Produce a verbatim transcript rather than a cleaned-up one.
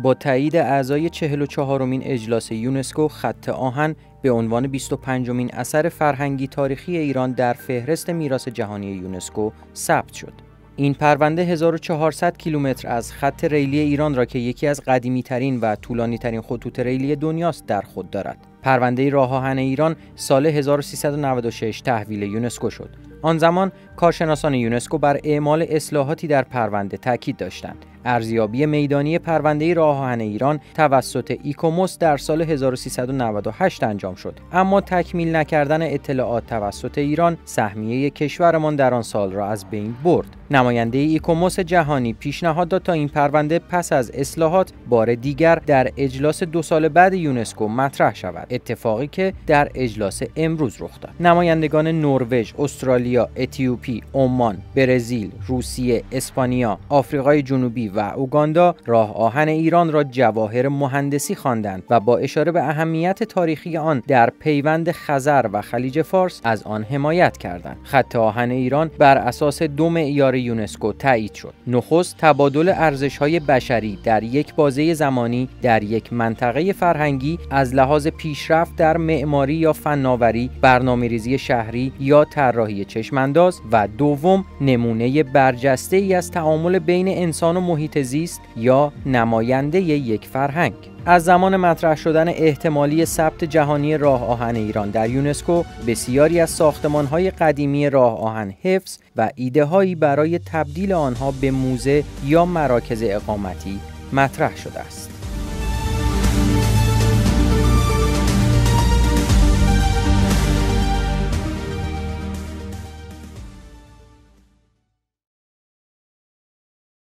با تایید اعضای چهل و چهارمین اجلاس یونسکو، خط آهن به عنوان بیست و پنجمین اثر فرهنگی تاریخی ایران در فهرست میراث جهانی یونسکو ثبت شد. این پرونده هزار و چهارصد کیلومتر از خط ریلی ایران را که یکی از قدیمی‌ترین و طولانی‌ترین خطوط ریلی دنیاست در خود دارد. پرونده راه آهن ایران سال هزار و سیصد و نود و شش تحویل یونسکو شد. آن زمان کارشناسان یونسکو بر اعمال اصلاحاتی در پرونده تاکید داشتند. ارزیابی میدانی پرونده راه آهن ایران توسط ایکوموس در سال هزار و سیصد و نود و هشت انجام شد، اما تکمیل نکردن اطلاعات توسط ایران سهمیه کشورمان در آن سال را از بین برد. نماینده ایکوموس جهانی پیشنهاد داد تا این پرونده پس از اصلاحات بار دیگر در اجلاس دو سال بعد یونسکو مطرح شود، اتفاقی که در اجلاس امروز رخ داد. نمایندگان نروژ، استرالیا، اتیوپی، عمان، برزیل، روسیه، اسپانیا، آفریقای جنوبی و اوگاندا راه آهن ایران را جواهر مهندسی خواندند و با اشاره به اهمیت تاریخی آن در پیوند خزر و خلیج فارس از آن حمایت کردند. خط آهن ایران بر اساس دو معیار یونسکو تایید شد. نخست، تبادل ارزش‌های بشری در یک بازه زمانی در یک منطقه فرهنگی از لحاظ پیشرفت در معماری یا فناوری، برنامه‌ریزی شهری یا طراحی چشمانداز، و دوم، نمونه برجسته‌ای از تعامل بین انسان و محیط زیست یا نماینده یک فرهنگ. از زمان مطرح شدن احتمالی ثبت جهانی راه آهن ایران در یونسکو، بسیاری از ساختمان‌های قدیمی راه آهن حفظ و ایده‌هایی برای تبدیل آنها به موزه یا مراکز اقامتی مطرح شده است.